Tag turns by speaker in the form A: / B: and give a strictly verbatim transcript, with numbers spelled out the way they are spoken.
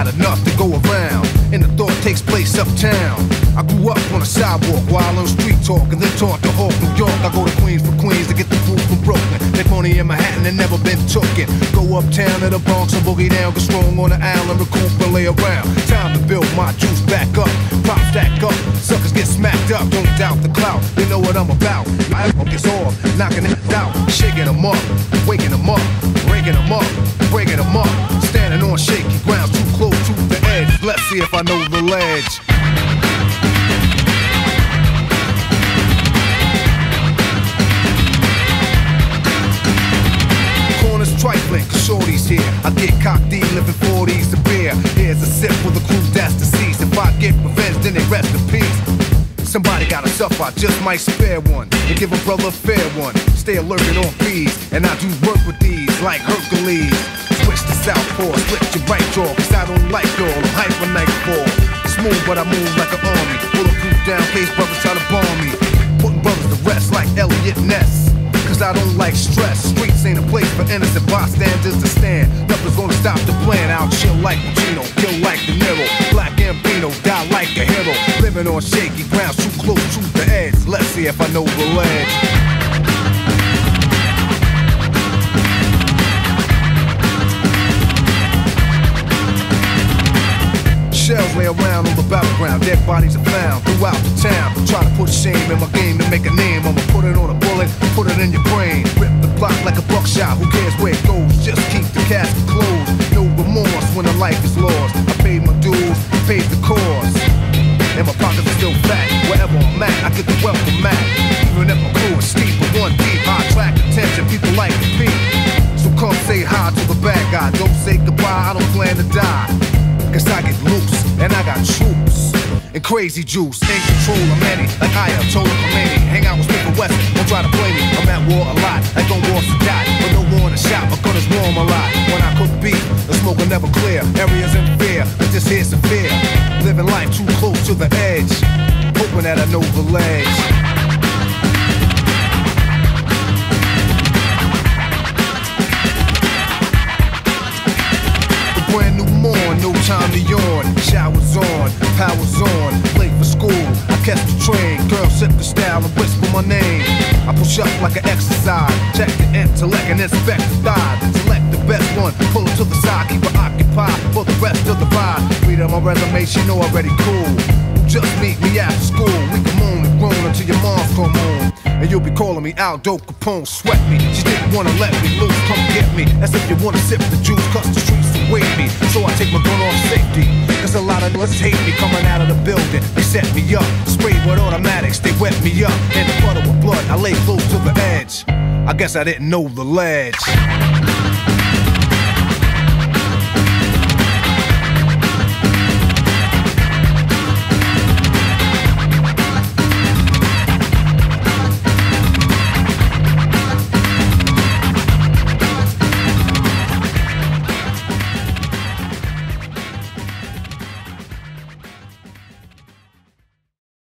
A: got enough to go around, and the thought takes place uptown. I grew up on a sidewalk while on street talk, and then taught to Hawk, New York. I go to Queens for Queens to get the food from Brooklyn. Make money in Manhattan and never been tooken. Go uptown to the Bronx and boogie down, get strong on the island, recoup and lay around. Time to build my juice back up, pop stack up, suckers get smacked up. Don't doubt the clout, they know what I'm about. I gets off, knocking it out, shaking them up, waking them up, breaking them up, breaking them up. Standing on shaky ground, too close to the edge. Let's see if I know the ledge. Corners trifling, cause shorty's here. I get cocked, living forties of beer. Here's a sip for the crew that's deceased. If I get revenge, then they rest in peace. Somebody gotta suffer, I just might spare one and give a brother a fair one. Stay alerted on fees, and I do work with these like Hercules. Switch to southpaw, split your right jaw, cause I don't like y'all, I'm hyper nightfall. Smooth but I move like an army, bulletproof down case brothers try to bomb me. Putting brothers to rest like Elliot Ness, cause I don't like stress. Streets ain't a place for innocent bystanders to stand. Nothing's gonna stop the plan. I'll chill like Pacino, kill like De Niro, Black Gambino, die like a hero. Living on shaky ground, too close to the edge. Let's see if I know the ledge. Shells lay around on the battleground, dead bodies are found throughout the town. Try to put shame in my game to make a name. I'ma put it on a bullet, put it in your brain. Rip the block like a buckshot, who cares where it goes? Just keep the casket closed. No remorse when a life is lost. I paid my dues, paid the cost, and my pockets are still fat. Wherever I'm at, I get the welcome mat. Even if my crew is steep, but one deep, I attract attention, people like to be. So come say hi to the bad guy. Don't say goodbye, I don't plan to die. Cause I get loose, and I got troops and crazy juice. Ain't control of many, like Ayatollah Khomeini. Hang out with Smith and Wesson, don't try to play me. I'm at war a lot, like on war Sadat, but no war in the shop, my gun is warm a lot. When I cook beef, the smoke will never clear. Areas in fear, but this here's severe. Living life too close to the edge, hoping that I know the ledge. Brand new morn, no time to yawn. Showers on, powers on, late for school. I catch the train, girl sip the style and whisper my name. I push up like an exercise, check the intellect and inspect the thighs. Select the best one, pull it to the side, keep her occupied for the rest of the ride. Read on my resume, she know already cool. Just meet me after school, we can moan and groan until your mom's come home. And you'll be calling me Aldo Capone, sweat me. She didn't wanna let me loose, come get me. As if you wanna sip the juice, cause the streets await me. So I take my gun off safety, cause a lot of us hate me coming out of the building. They set me up, sprayed with automatics, they wet me up. In the puddle with blood, I lay close to the edge. I guess I didn't know the ledge.